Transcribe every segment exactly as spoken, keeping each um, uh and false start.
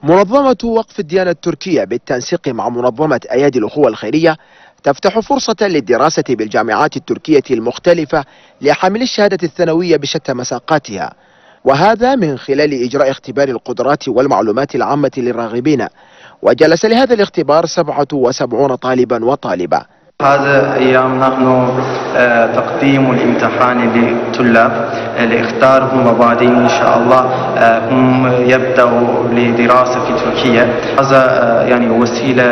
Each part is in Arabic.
منظمة وقف الديانة التركية بالتنسيق مع منظمة أيادي الأخوة الخيرية تفتح فرصة للدراسة بالجامعات التركية المختلفة لحاملي الشهادة الثانوية بشتى مساقاتها، وهذا من خلال إجراء اختبار القدرات والمعلومات العامة للراغبين. وجلس لهذا الاختبار سبعة وسبعون طالبا وطالبة. هذا أيام نحن تقديم الامتحان للطلاب لاختارهم، وبعدين إن شاء الله هم يبدأوا لدراسة في تركيا. هذا يعني وسيلة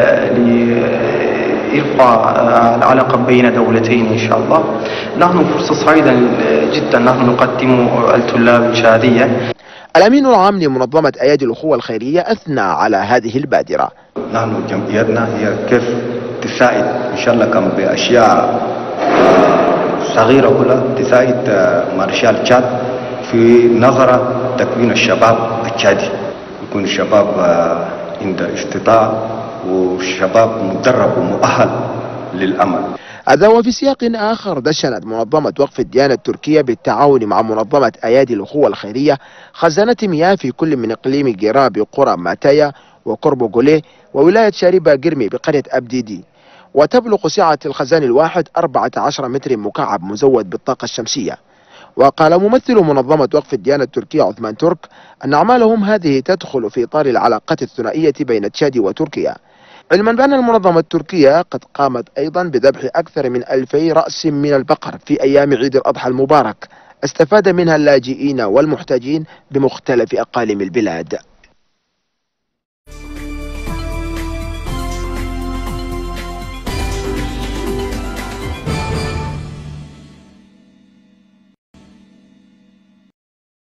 لإرفاع العلاقة بين دولتين إن شاء الله. نحن فرصة سعيدة جدا نحن نقدم الطلاب الشهادية. الأمين العام لمنظمة أيادي الأخوة الخيرية أثنى على هذه البادرة. نحن جمعيتنا هي كيف تساعد إن شاء الله كم بأشياء صغيرة كلها تساعد مارشال تشاد في نظرة تكوين الشباب التشادي، يكون الشباب عند استطاعة وشباب مدرب ومؤهل للأمل. هذا وفي سياق آخر دشنت منظمة وقف الديانة التركية بالتعاون مع منظمة أيادي الأخوة الخيرية خزانة مياه في كل من إقليم جيرا بقرى ماتايا وكوربوغولي وولاية شاربة جرمي بقرية أبديدي، وتبلغ سعة الخزان الواحد أربعة عشر متر مكعب مزود بالطاقة الشمسية. وقال ممثل منظمة وقف الديانة التركية عثمان ترك أن أعمالهم هذه تدخل في إطار العلاقات الثنائية بين تشاد وتركيا، علما بأن المنظمة التركية قد قامت أيضا بذبح أكثر من ألفي رأس من البقر في أيام عيد الأضحى المبارك استفاد منها اللاجئين والمحتاجين بمختلف أقاليم البلاد.